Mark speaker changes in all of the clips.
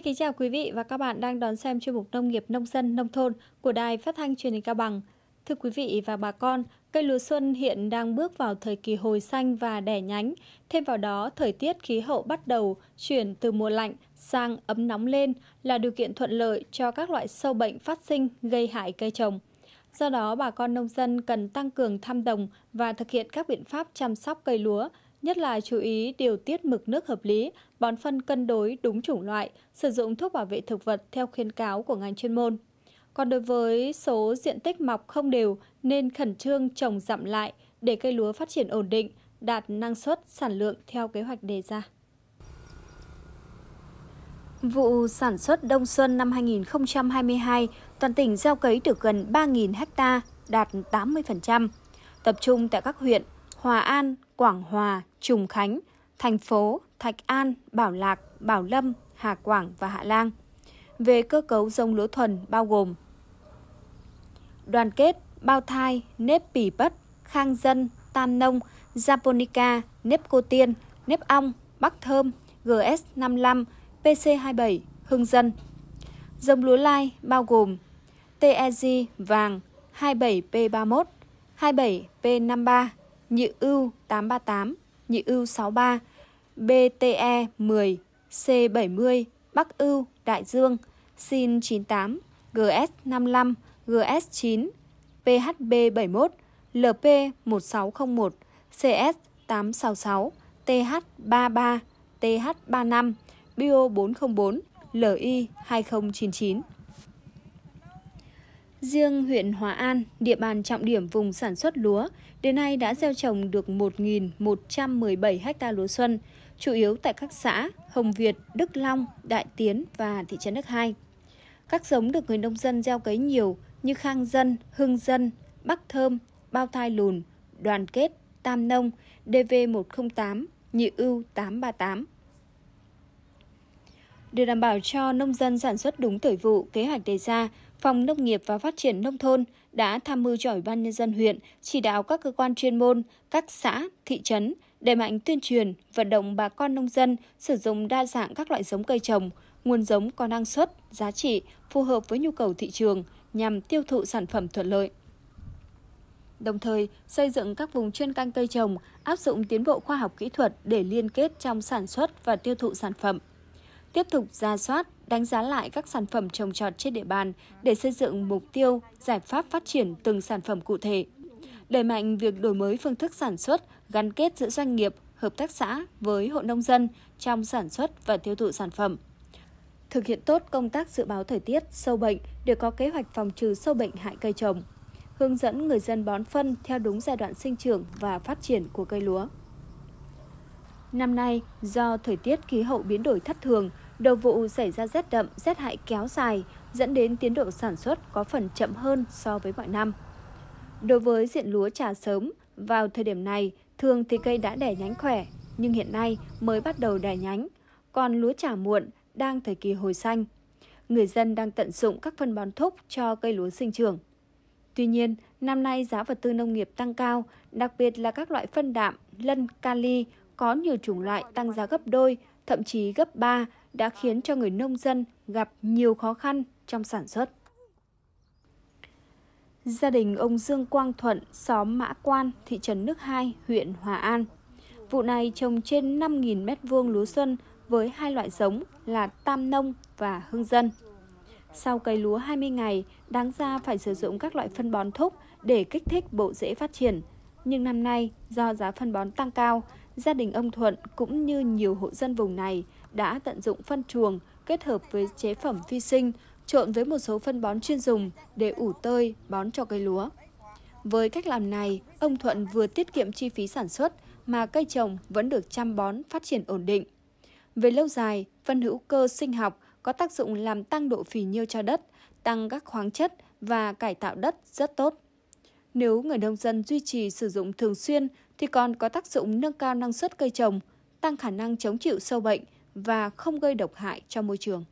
Speaker 1: Kính chào quý vị và các bạn đang đón xem chuyên mục Nông nghiệp nông dân nông thôn của Đài Phát thanh Truyền hình Cao Bằng. Thưa quý vị và bà con, cây lúa xuân hiện đang bước vào thời kỳ hồi xanh và đẻ nhánh. Thêm vào đó, thời tiết khí hậu bắt đầu chuyển từ mùa lạnh sang ấm nóng lên là điều kiện thuận lợi cho các loại sâu bệnh phát sinh gây hại cây trồng. Do đó, bà con nông dân cần tăng cường thăm đồng và thực hiện các biện pháp chăm sóc cây lúa, nhất là chú ý điều tiết mực nước hợp lý, bón phân cân đối đúng chủng loại, sử dụng thuốc bảo vệ thực vật theo khuyến cáo của ngành chuyên môn. Còn đối với số diện tích mọc không đều nên khẩn trương trồng dặm lại để cây lúa phát triển ổn định, đạt năng suất, sản lượng theo kế hoạch đề ra. Vụ sản xuất đông xuân năm 2022, toàn tỉnh gieo cấy được gần 3.000 ha, đạt 80%, tập trung tại các huyện Hòa An, Quảng Hòa, Trùng Khánh, thành phố Thạch An, Bảo Lạc, Bảo Lâm, Hà Quảng và Hạ Lang. Về cơ cấu giống lúa thuần bao gồm Đoàn Kết, Bao Thai, Nếp Pỉ Pất, Khang Dân, Tam Nông, Japonica, Nếp Cô Tiên, Nếp Ong, Bắc Thơm, GS55, PC27, Hưng Dân. Giống lúa lai bao gồm TEG vàng 27P31, 27P53, Nhị Ưu 838, Nhị Ưu 63, BTE 10, C70, Bắc Ưu, Đại Dương, Sin 98, GS55, GS9, PHB71, LP 1601, CS 866, TH33, TH35, Bio 404, LI 2099. Riêng huyện Hòa An, địa bàn trọng điểm vùng sản xuất lúa, đến nay đã gieo trồng được 1.117 ha lúa xuân, chủ yếu tại các xã Hồng Việt, Đức Long, Đại Tiến và thị trấn Đức Hai. Các giống được người nông dân gieo cấy nhiều như Khang Dân, Hưng Dân, Bắc Thơm, Bao Thai Lùn, Đoàn Kết, Tam Nông, DV108, Nhị Ưu 838. Để đảm bảo cho nông dân sản xuất đúng thời vụ, kế hoạch đề ra, Phòng Nông nghiệp và Phát triển Nông thôn đã tham mưu cho Ủy ban Nhân dân huyện chỉ đạo các cơ quan chuyên môn, các xã, thị trấn đẩy mạnh tuyên truyền, vận động bà con nông dân sử dụng đa dạng các loại giống cây trồng, nguồn giống có năng suất, giá trị, phù hợp với nhu cầu thị trường nhằm tiêu thụ sản phẩm thuận lợi. Đồng thời, xây dựng các vùng chuyên canh cây trồng, áp dụng tiến bộ khoa học kỹ thuật để liên kết trong sản xuất và tiêu thụ sản phẩm. Tiếp tục rà soát, đánh giá lại các sản phẩm trồng trọt trên địa bàn để xây dựng mục tiêu, giải pháp phát triển từng sản phẩm cụ thể. Đẩy mạnh việc đổi mới phương thức sản xuất, gắn kết giữa doanh nghiệp, hợp tác xã với hộ nông dân trong sản xuất và tiêu thụ sản phẩm. Thực hiện tốt công tác dự báo thời tiết, sâu bệnh để có kế hoạch phòng trừ sâu bệnh hại cây trồng. Hướng dẫn người dân bón phân theo đúng giai đoạn sinh trưởng và phát triển của cây lúa. Năm nay, do thời tiết khí hậu biến đổi thất thường, đầu vụ xảy ra rét đậm, rét hại kéo dài, dẫn đến tiến độ sản xuất có phần chậm hơn so với mọi năm. Đối với diện lúa trà sớm, vào thời điểm này, thường thì cây đã đẻ nhánh khỏe, nhưng hiện nay mới bắt đầu đẻ nhánh. Còn lúa trà muộn đang thời kỳ hồi xanh. Người dân đang tận dụng các phân bón thúc cho cây lúa sinh trưởng. Tuy nhiên, năm nay giá vật tư nông nghiệp tăng cao, đặc biệt là các loại phân đạm, lân, kali, có nhiều chủng loại tăng giá gấp đôi, thậm chí gấp 3 đã khiến cho người nông dân gặp nhiều khó khăn trong sản xuất. Gia đình ông Dương Quang Thuận, xóm Mã Quan, thị trấn Đức Hai, huyện Hòa An. Vụ này trồng trên 5.000 m² lúa xuân với hai loại giống là Tam Nông và Hưng Dân. Sau cấy lúa 20 ngày, đáng ra phải sử dụng các loại phân bón thúc để kích thích bộ rễ phát triển. Nhưng năm nay, do giá phân bón tăng cao, gia đình ông Thuận cũng như nhiều hộ dân vùng này đã tận dụng phân chuồng kết hợp với chế phẩm vi sinh, trộn với một số phân bón chuyên dùng để ủ tơi bón cho cây lúa. Với cách làm này, ông Thuận vừa tiết kiệm chi phí sản xuất mà cây trồng vẫn được chăm bón phát triển ổn định. Về lâu dài, phân hữu cơ sinh học có tác dụng làm tăng độ phì nhiêu cho đất, tăng các khoáng chất và cải tạo đất rất tốt. Nếu người nông dân duy trì sử dụng thường xuyên thì còn có tác dụng nâng cao năng suất cây trồng, tăng khả năng chống chịu sâu bệnh và không gây độc hại cho môi trường.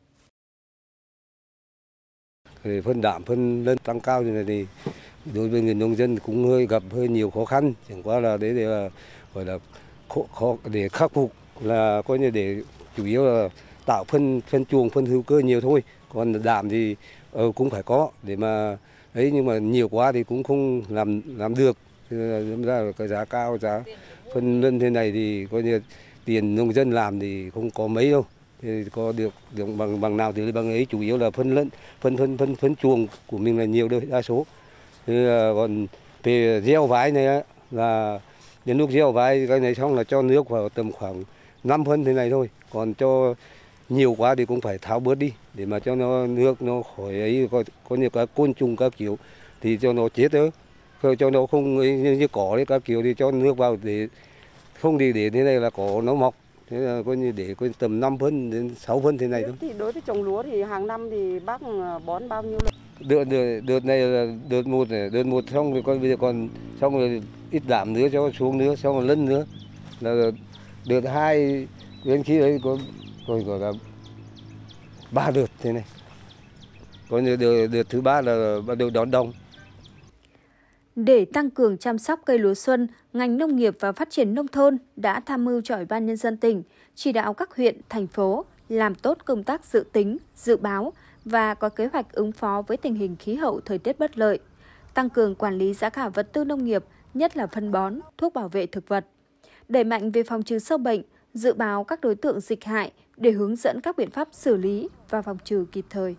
Speaker 2: Phân đạm, phân lân tăng cao như này thì đối với người nông dân cũng gặp hơi nhiều khó khăn, chẳng qua là đấy để gọi là khó để khắc phục, là coi như để chủ yếu là tạo phân chuồng, phân hữu cơ nhiều thôi. Còn đạm thì cũng phải có để mà ấy, nhưng mà nhiều quá thì cũng không làm được. Nên ra là cái giá cao, giá phân lân thế này thì coi như tiền nông dân làm thì không có mấy đâu. Thì có được bằng nào thì bằng ấy, chủ yếu là phân chuồng của mình là nhiều đa số. Thì còn về gieo vải này á, là đến lúc gieo vải cái này xong là cho nước vào tầm khoảng 5 phân thế này thôi. Còn cho nhiều quá thì cũng phải tháo bớt đi để mà cho nó nước nó khỏi ấy, có nhiều cái côn trùng các kiểu thì cho nó chết nữa, cho nó không như cỏ đấy các kiểu thì cho nước vào, để không thì để thế này là cỏ nó mọc. Thế là coi như để coi tầm 5 phân đến 6 phân thế này thôi.
Speaker 3: Thì đối với trồng lúa thì hàng năm thì bác bón bao nhiêu lần?
Speaker 2: Đợt này là đợt một xong rồi, bây giờ còn xong rồi ít đạm nữa cho xuống nữa, xong rồi lân nữa là đợt 2 đến khi ấy có gọi là 3 đợt thế này. Coi như đợt thứ 3 là bắt đầu đón đông.
Speaker 1: Để tăng cường chăm sóc cây lúa xuân, ngành nông nghiệp và phát triển nông thôn đã tham mưu cho Ủy ban Nhân dân tỉnh, chỉ đạo các huyện, thành phố làm tốt công tác dự tính, dự báo và có kế hoạch ứng phó với tình hình khí hậu thời tiết bất lợi, tăng cường quản lý giá cả vật tư nông nghiệp, nhất là phân bón, thuốc bảo vệ thực vật, đẩy mạnh về phòng trừ sâu bệnh, dự báo các đối tượng dịch hại để hướng dẫn các biện pháp xử lý và phòng trừ kịp thời.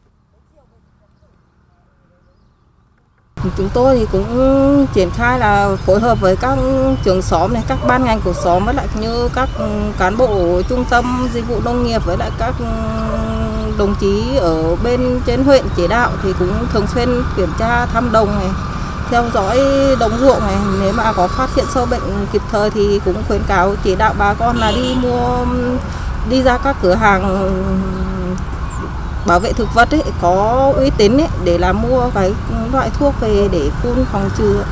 Speaker 4: Chúng tôi thì cũng triển khai là phối hợp với các trưởng xóm này, các ban ngành của xóm, với lại như các cán bộ trung tâm dịch vụ nông nghiệp, với lại các đồng chí ở bên trên huyện chỉ đạo thì cũng thường xuyên kiểm tra thăm đồng này, theo dõi đồng ruộng này. Nếu mà có phát hiện sâu bệnh kịp thời thì cũng khuyến cáo chỉ đạo bà con là đi ra các cửa hàng bảo vệ thực vật ấy, có uy tín ấy, để làm mua cái loại thuốc về để phun phòng trừ.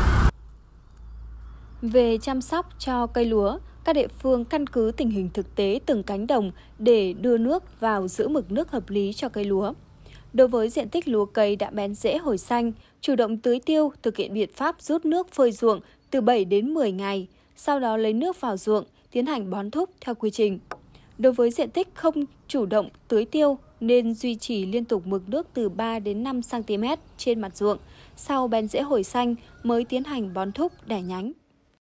Speaker 1: Về chăm sóc cho cây lúa, các địa phương căn cứ tình hình thực tế từng cánh đồng để đưa nước vào giữ mực nước hợp lý cho cây lúa. Đối với diện tích lúa cấy đã bén rễ hồi xanh, chủ động tưới tiêu, thực hiện biện pháp rút nước phơi ruộng từ 7 đến 10 ngày, sau đó lấy nước vào ruộng, tiến hành bón thúc theo quy trình. Đối với diện tích không chủ động tưới tiêu, nên duy trì liên tục mực nước từ 3 đến 5 cm trên mặt ruộng, sau bén rễ hồi xanh mới tiến hành bón thúc đẻ nhánh.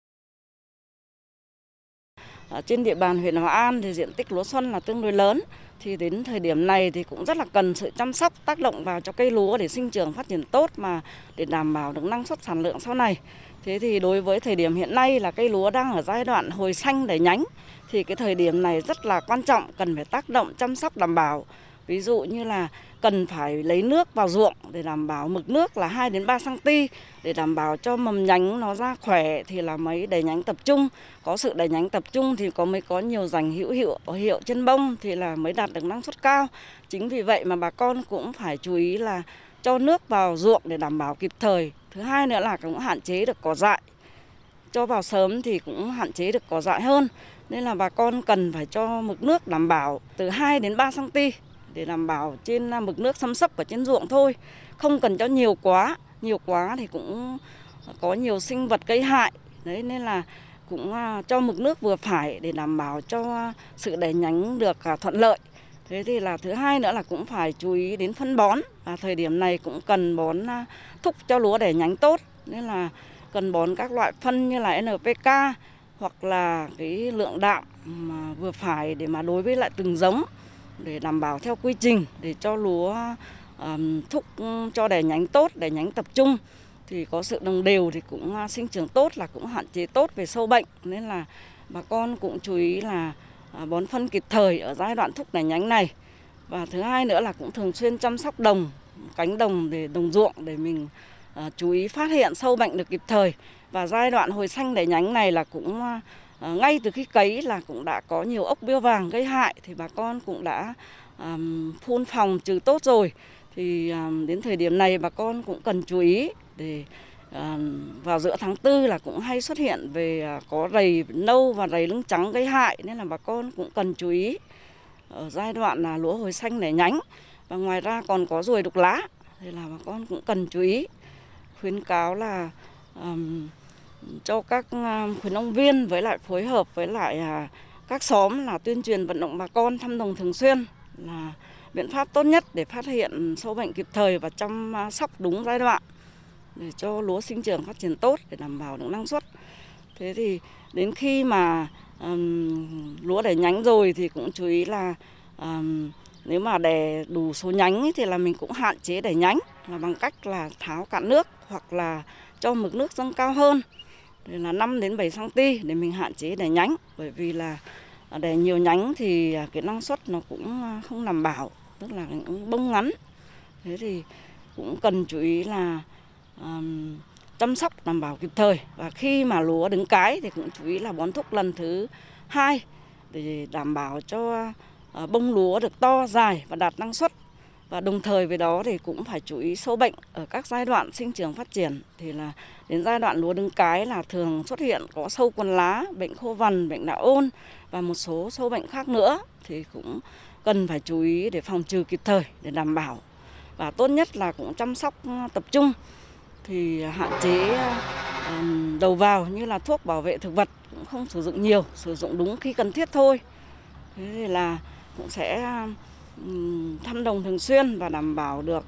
Speaker 3: Trên địa bàn huyện Hòa An thì diện tích lúa xuân là tương đối lớn, thì đến thời điểm này thì cũng rất là cần sự chăm sóc tác động vào cho cây lúa để sinh trưởng phát triển tốt, mà để đảm bảo được năng suất sản lượng sau này. Thế thì đối với thời điểm hiện nay là cây lúa đang ở giai đoạn hồi xanh đẻ nhánh, thì cái thời điểm này rất là quan trọng, cần phải tác động chăm sóc đảm bảo. Ví dụ như là cần phải lấy nước vào ruộng để đảm bảo mực nước là 2 đến 3 cm để đảm bảo cho mầm nhánh nó ra khỏe thì là mới đẩy nhánh tập trung. Có sự đẩy nhánh tập trung thì mới có nhiều rành hữu hiệu trên bông thì là mới đạt được năng suất cao. Chính vì vậy mà bà con cũng phải chú ý là cho nước vào ruộng để đảm bảo kịp thời. Thứ hai nữa là cũng hạn chế được cỏ dại. Cho vào sớm thì cũng hạn chế được cỏ dại hơn. Nên là bà con cần phải cho mực nước đảm bảo từ 2 đến 3 cm để đảm bảo trên mực nước xâm xấp ở trên ruộng thôi. Không cần cho nhiều quá thì cũng có nhiều sinh vật gây hại. Đấy, nên là cũng cho mực nước vừa phải để đảm bảo cho sự đẻ nhánh được thuận lợi. Thế thì là thứ hai nữa là cũng phải chú ý đến phân bón. Thời điểm này cũng cần bón thúc cho lúa đẻ nhánh tốt. Nên là cần bón các loại phân như là NPK hoặc là cái lượng đạm mà vừa phải để mà đối với lại từng giống, để đảm bảo theo quy trình để cho lúa thúc cho đẻ nhánh tốt, đẻ nhánh tập trung thì có sự đồng đều thì cũng sinh trưởng tốt, là cũng hạn chế tốt về sâu bệnh. Nên là bà con cũng chú ý là bón phân kịp thời ở giai đoạn thúc đẻ nhánh này. Và thứ hai nữa là cũng thường xuyên chăm sóc cánh đồng để đồng ruộng để mình chú ý phát hiện sâu bệnh được kịp thời. Và giai đoạn hồi xanh đẻ nhánh này là cũng ngay từ khi cấy là cũng đã có nhiều ốc bươu vàng gây hại thì bà con cũng đã phun phòng trừ tốt rồi. Thì đến thời điểm này bà con cũng cần chú ý để vào giữa tháng 4 là cũng hay xuất hiện về có rầy nâu và rầy lưng trắng gây hại, nên là bà con cũng cần chú ý ở giai đoạn là lúa hồi xanh đẻ nhánh. Và ngoài ra còn có ruồi đục lá thì là bà con cũng cần chú ý. Khuyến cáo là cho các khuyến nông viên với lại phối hợp với lại các xóm là tuyên truyền vận động bà con thăm đồng thường xuyên là biện pháp tốt nhất để phát hiện sâu bệnh kịp thời và chăm sóc đúng giai đoạn để cho lúa sinh trưởng phát triển tốt để đảm bảo được năng suất. Thế thì đến khi mà lúa đẻ nhánh rồi thì cũng chú ý là nếu mà đẻ đủ số nhánh ấy, thì là mình cũng hạn chế đẻ nhánh là bằng cách là tháo cạn nước hoặc là cho mực nước dâng cao hơn thì là 5 đến 7 cm để mình hạn chế đẻ nhánh, bởi vì là đẻ nhiều nhánh thì cái năng suất nó cũng không đảm bảo, tức là những bông ngắn. Thế thì cũng cần chú ý là chăm sóc đảm bảo kịp thời, và khi mà lúa đứng cái thì cũng chú ý là bón thúc lần thứ 2 để đảm bảo cho bông lúa được to dài và đạt năng suất. Và đồng thời với đó thì cũng phải chú ý sâu bệnh ở các giai đoạn sinh trưởng phát triển. Thì là đến giai đoạn lúa đứng cái là thường xuất hiện có sâu quần lá, bệnh khô vằn, bệnh đạo ôn và một số sâu bệnh khác nữa, thì cũng cần phải chú ý để phòng trừ kịp thời để đảm bảo. Và tốt nhất là cũng chăm sóc tập trung, thì hạn chế đầu vào như là thuốc bảo vệ thực vật cũng không sử dụng nhiều, sử dụng đúng khi cần thiết thôi. Thế thì là cũng sẽ thăm đồng thường xuyên và đảm bảo được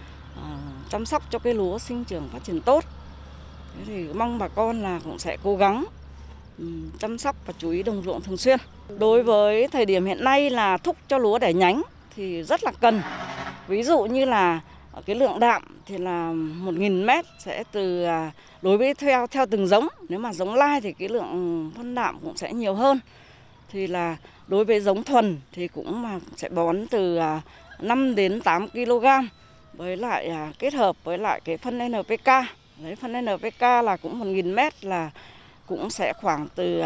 Speaker 3: chăm sóc cho cây lúa sinh trưởng phát triển tốt. Thế thì mong bà con là cũng sẽ cố gắng chăm sóc và chú ý đồng ruộng thường xuyên. Đối với thời điểm hiện nay là thúc cho lúa đẻ nhánh thì rất là cần. Ví dụ như là cái lượng đạm thì là 1.000 mét sẽ từ đối với theo từng giống. Nếu mà giống lai thì cái lượng phân đạm cũng sẽ nhiều hơn. Thì là đối với giống thuần thì cũng sẽ bón từ 5 đến 8 kg với lại kết hợp với lại cái phân NPK. Đấy, phân NPK là cũng 1.000 mét là cũng sẽ khoảng từ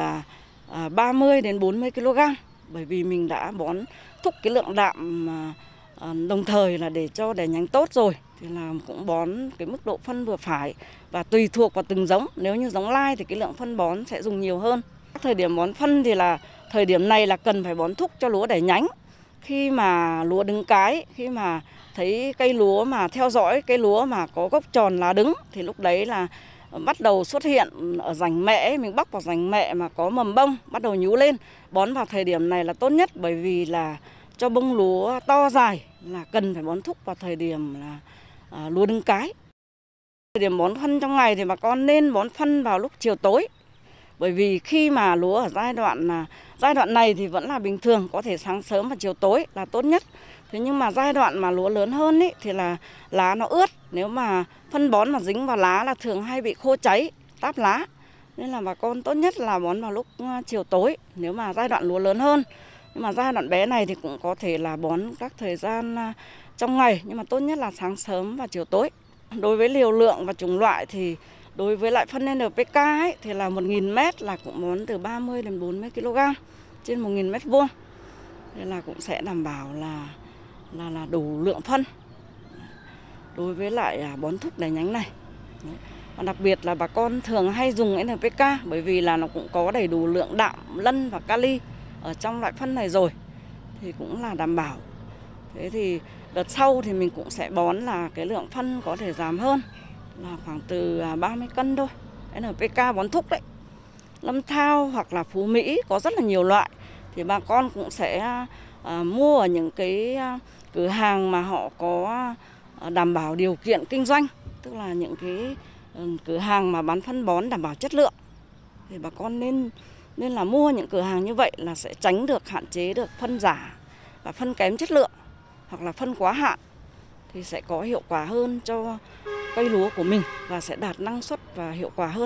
Speaker 3: 30 đến 40 kg, bởi vì mình đã bón thúc cái lượng đạm đồng thời là để cho đẻ nhánh tốt rồi thì là cũng bón cái mức độ phân vừa phải và tùy thuộc vào từng giống. Nếu như giống lai thì cái lượng phân bón sẽ dùng nhiều hơn. Thời điểm bón phân thì là thời điểm này là cần phải bón thúc cho lúa đẻ nhánh. Khi mà lúa đứng cái, khi mà thấy cây lúa mà theo dõi cây lúa mà có gốc tròn lá đứng thì lúc đấy là bắt đầu xuất hiện ở rảnh mẹ, mình bóc vào rảnh mẹ mà có mầm bông bắt đầu nhú lên, bón vào thời điểm này là tốt nhất, bởi vì là cho bông lúa to dài là cần phải bón thúc vào thời điểm là lúa đứng cái. Thời điểm bón phân trong ngày thì bà con nên bón phân vào lúc chiều tối, bởi vì khi mà lúa ở giai đoạn này thì vẫn là bình thường, có thể sáng sớm và chiều tối là tốt nhất. Thế nhưng mà giai đoạn mà lúa lớn hơn ý, thì là lá nó ướt, nếu mà phân bón mà dính vào lá là thường hay bị khô cháy, táp lá. Nên là bà con tốt nhất là bón vào lúc chiều tối nếu mà giai đoạn lúa lớn hơn. Nhưng mà giai đoạn bé này thì cũng có thể là bón các thời gian trong ngày, nhưng mà tốt nhất là sáng sớm và chiều tối. Đối với liều lượng và chủng loại thì đối với lại phân NPK ấy, thì là 1.000 mét là cũng bón từ 30 đến 40 kg trên 1.000 mét vuông. Nên là cũng sẽ đảm bảo là đủ lượng phân đối với lại bón thúc đẻ nhánh này. Và đặc biệt là bà con thường hay dùng NPK bởi vì là nó cũng có đầy đủ lượng đạm, lân và kali ở trong loại phân này rồi, thì cũng là đảm bảo. Thế thì đợt sau thì mình cũng sẽ bón là cái lượng phân có thể giảm hơn, là khoảng từ 30 cân thôi. NPK bón thúc đấy. Lâm Thao hoặc là Phú Mỹ có rất là nhiều loại, thì bà con cũng sẽ mua ở những cái cửa hàng mà họ có đảm bảo điều kiện kinh doanh, tức là những cái cửa hàng mà bán phân bón đảm bảo chất lượng. Thì bà con nên là mua những cửa hàng như vậy là sẽ tránh được, hạn chế được phân giả và phân kém chất lượng hoặc là phân quá hạn, thì sẽ có hiệu quả hơn cho cây lúa của mình và sẽ đạt năng suất và hiệu quả hơn.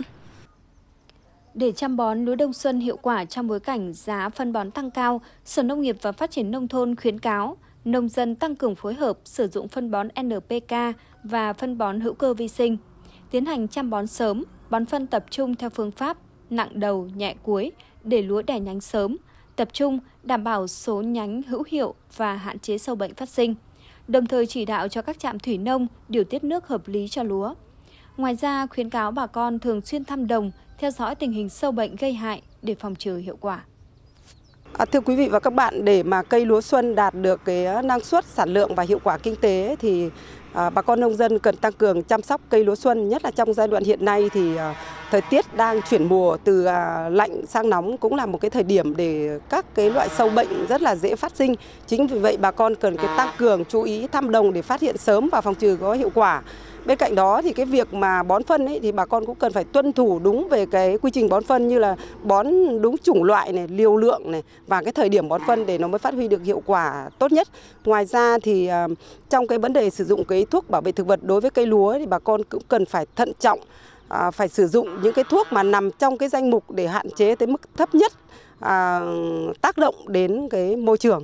Speaker 1: Để chăm bón lúa đông xuân hiệu quả trong bối cảnh giá phân bón tăng cao, Sở Nông nghiệp và Phát triển Nông thôn khuyến cáo nông dân tăng cường phối hợp sử dụng phân bón NPK và phân bón hữu cơ vi sinh, tiến hành chăm bón sớm, bón phân tập trung theo phương pháp nặng đầu nhẹ cuối để lúa đẻ nhánh sớm, tập trung đảm bảo số nhánh hữu hiệu và hạn chế sâu bệnh phát sinh, đồng thời chỉ đạo cho các trạm thủy nông điều tiết nước hợp lý cho lúa. Ngoài ra, khuyến cáo bà con thường xuyên thăm đồng, theo dõi tình hình sâu bệnh gây hại để phòng trừ hiệu quả.
Speaker 5: Thưa quý vị và các bạn, để mà cây lúa xuân đạt được cái năng suất, sản lượng và hiệu quả kinh tế thì bà con nông dân cần tăng cường chăm sóc cây lúa xuân, nhất là trong giai đoạn hiện nay thì thời tiết đang chuyển mùa từ lạnh sang nóng, cũng là một cái thời điểm để các cái loại sâu bệnh rất là dễ phát sinh. Chính vì vậy bà con cần tăng cường chú ý thăm đồng để phát hiện sớm và phòng trừ có hiệu quả. Bên cạnh đó thì cái việc mà bón phân ấy, thì bà con cũng cần phải tuân thủ đúng về cái quy trình bón phân, như là bón đúng chủng loại này, liều lượng này và cái thời điểm bón phân để nó mới phát huy được hiệu quả tốt nhất. Ngoài ra thì trong cái vấn đề sử dụng cái thuốc bảo vệ thực vật đối với cây lúa thì bà con cũng cần phải thận trọng, phải sử dụng những cái thuốc mà nằm trong cái danh mục để hạn chế tới mức thấp nhất tác động đến cái môi trường.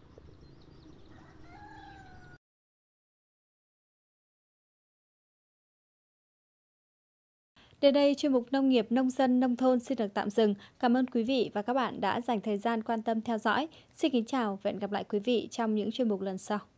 Speaker 1: Đến đây, chuyên mục Nông nghiệp, Nông dân, Nông thôn xin được tạm dừng. Cảm ơn quý vị và các bạn đã dành thời gian quan tâm theo dõi. Xin kính chào và hẹn gặp lại quý vị trong những chuyên mục lần sau.